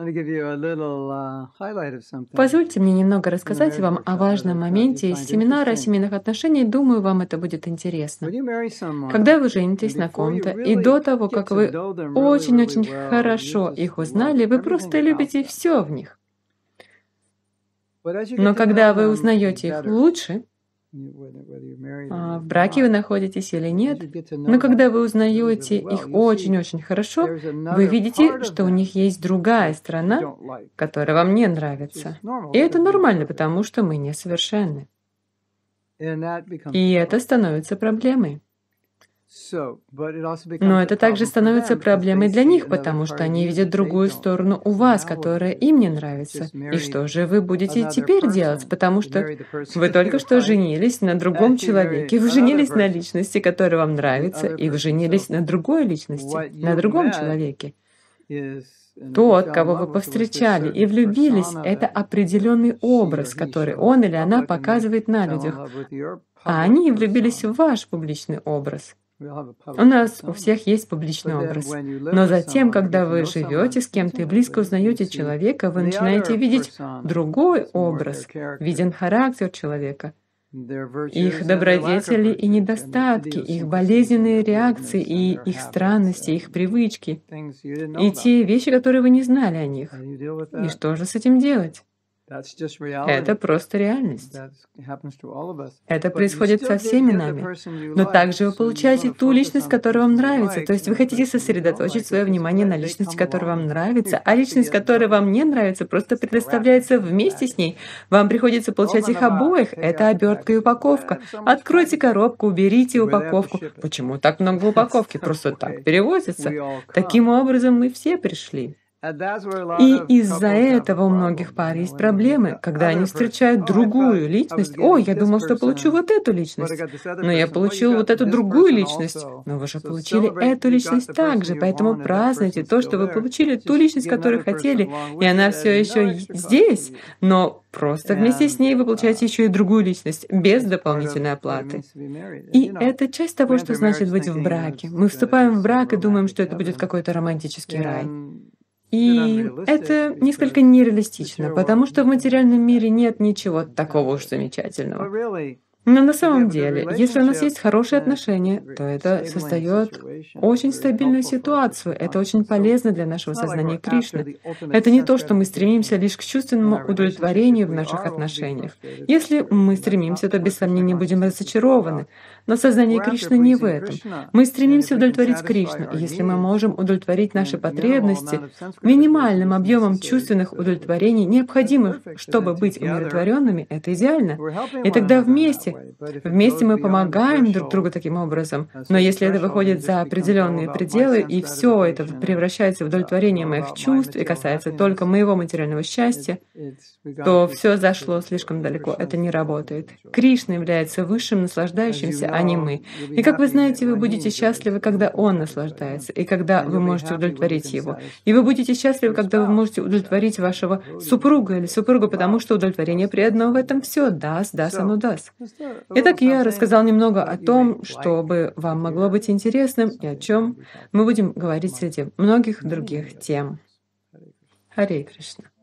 Позвольте мне немного рассказать вам о важном моменте из семинара о семейных отношениях. Думаю, вам это будет интересно. Когда вы женитесь на ком-то, и до того, как вы очень-очень хорошо их узнали, вы просто любите все в них. Но когда вы узнаете их лучше, в браке вы находитесь или нет, но когда вы узнаете их очень-очень хорошо, вы видите, что у них есть другая сторона, которая вам не нравится. И это нормально, потому что мы несовершенны. И это становится проблемой. Но это также становится проблемой для них, потому что они видят другую сторону у вас, которая им не нравится. И что же вы будете теперь делать? Потому что вы только что женились на другом человеке, вы женились на личности, которая вам нравится, и вы женились на другой личности, на другом человеке. Тот, кого вы повстречали и влюбились, это определенный образ, который он или она показывает на людях. А они влюбились в ваш публичный образ. У нас у всех есть публичный образ. Но затем, когда вы живете с кем-то и близко узнаете человека, вы начинаете видеть другой образ, виден характер человека, их добродетели и недостатки, их болезненные реакции и их странности, их привычки, и те вещи, которые вы не знали о них. И что же с этим делать? Это просто реальность. Это происходит со всеми нами. Но также вы получаете ту личность, которая вам нравится. То есть вы хотите сосредоточить свое внимание на личности, которая вам нравится, а личность, которая вам не нравится, просто предоставляется вместе с ней. Вам приходится получать их обоих. Это обертка и упаковка. Откройте коробку, уберите упаковку. Почему так много упаковки? Просто так перевозится. Таким образом мы все пришли. И из-за этого у многих пар есть проблемы, когда они встречают другую личность. «О, я думал, что получу вот эту личность, но я получил вот эту другую личность». Но вы же получили эту личность также, поэтому празднуйте то, что вы получили ту личность, которую хотели, и она все еще здесь, но просто вместе с ней вы получаете еще и другую личность, без дополнительной оплаты. И это часть того, что значит быть в браке. Мы вступаем в брак и думаем, что это будет какой-то романтический рай. И это несколько нереалистично, потому что в материальном мире нет ничего такого уж замечательного. Но на самом деле, если у нас есть хорошие отношения, то это создает очень стабильную ситуацию. Это очень полезно для нашего сознания Кришны. Это не то, что мы стремимся лишь к чувственному удовлетворению в наших отношениях. Если мы стремимся, то без сомнения будем разочарованы. Но сознание Кришны не в этом. Мы стремимся удовлетворить Кришну, и если мы можем удовлетворить наши потребности минимальным объемом чувственных удовлетворений, необходимых, чтобы быть умиротворенными, это идеально. И тогда вместе мы помогаем друг другу таким образом. Но если это выходит за определенные пределы, и все это превращается в удовлетворение моих чувств и касается только моего материального счастья, то все зашло слишком далеко. Это не работает. Кришна является высшим наслаждающимся, а не мы. И как вы знаете, вы будете счастливы, когда Он наслаждается, и когда вы можете удовлетворить Его. И вы будете счастливы, когда вы можете удовлетворить вашего супруга или супругу, потому что удовлетворение преданного в этом все даст, оно даст. Итак, я рассказал немного о том, чтобы вам могло быть интересным, и о чем мы будем говорить среди многих других тем. Харе Кришна.